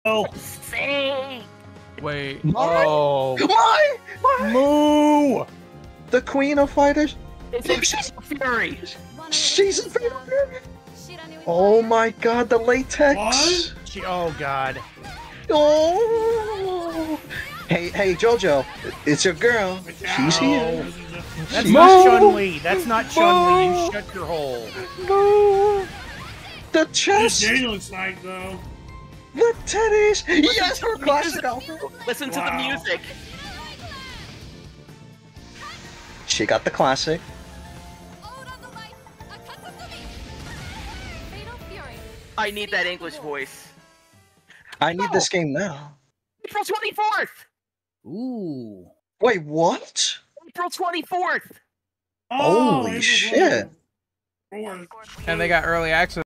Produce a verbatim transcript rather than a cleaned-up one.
Oh, Say. Wait. Mai? Oh. Mai! Mai! Moo! The queen of fighters? It's in Fatal Fury. She's in Fatal Fury? Oh my god, the latex! what? She, oh god. Oh! Hey, hey, Jojo, it's your girl. She's here. That's She's- not Chun-Li. That's not Chun-Li. You shut your hole. No! The This chest! Jane looks like though. The titties! Yes, to her the classic music. outfit! Listen to Wow. the music. She got the classic. I need that English voice. I need this game now. April twenty-fourth. Ooh. Wait, what? April twenty-fourth. Oh, Holy April shit. fourth. And they got early access.